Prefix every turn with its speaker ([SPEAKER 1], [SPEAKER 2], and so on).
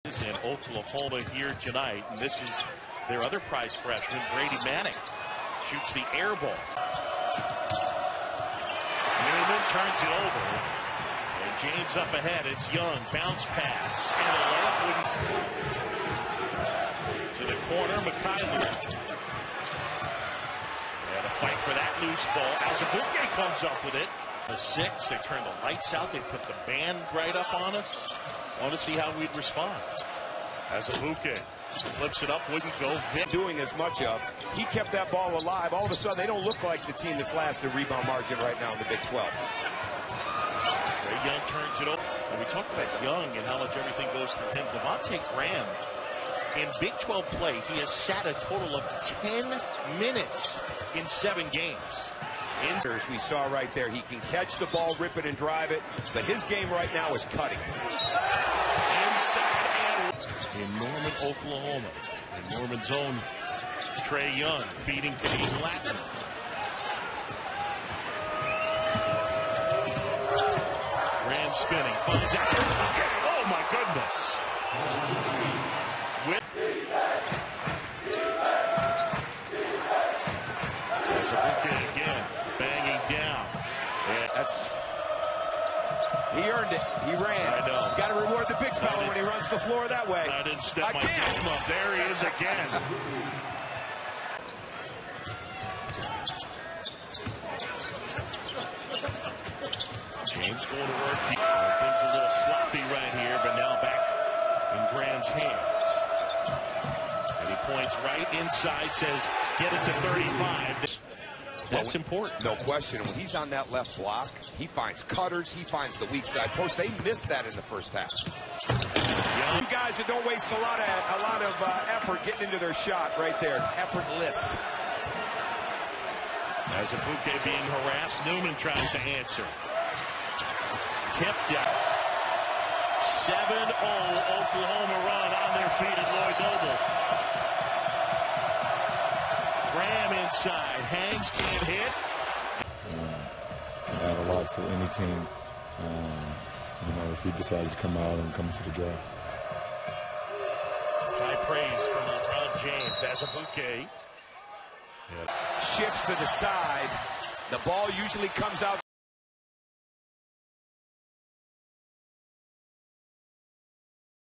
[SPEAKER 1] In Oklahoma here tonight, and this is their other prize freshman, Brady Manning, shoots the air ball. Newman turns it over, and James up ahead. It's Young, bounce pass, and a layup to the corner. McKyler, and a fight for that loose ball. Azubuike comes up with it. The 6, they turn the lights out. They put the band right up on us. Want to see how we'd respond. Azubuike flips it up, wouldn't go.
[SPEAKER 2] Doing as much of. He kept that ball alive. All of a sudden, they don't look like the team that's last in rebound margin right now in the Big 12.
[SPEAKER 1] Ray Young turns it over. And we talked about Young and how much everything goes through him. Devontae Graham, in Big 12 play, he has sat a total of 10 minutes in 7 games.
[SPEAKER 2] We saw right there, he can catch the ball, rip it, and drive it, but his game right now is cutting.
[SPEAKER 1] Inside and in Norman, Oklahoma. In Norman's own Trae Young feeding Kadeem Latin. Graham spinning, finds out. Oh my goodness. Again, banging down. Yeah.
[SPEAKER 2] He earned it. He ran.
[SPEAKER 1] I know.
[SPEAKER 2] Got to reward the big fella when he runs the floor that way.
[SPEAKER 1] I didn't step my game up. There he is again. James going to work. Things a little sloppy right here, but now back in Graham's hands. And he points right inside, says, get it to 35. That's important.
[SPEAKER 2] No question. When he's on that left block, he finds cutters, he finds the weak side post. They missed that in the first half.
[SPEAKER 1] Young.
[SPEAKER 2] You guys that don't waste a lot of effort getting into their shot right there. It's effortless.
[SPEAKER 1] Azubuike being harassed. Newman tries to answer. Tipped out. 7-0 Oklahoma run on their feet at Lloyd Noble. Graham inside, hangs, can't hit.
[SPEAKER 3] Add a lot to any team, if he decides to come out and come to the draft.
[SPEAKER 1] High praise from LeBron James. Azubuike
[SPEAKER 2] shifts to the side. The ball usually comes out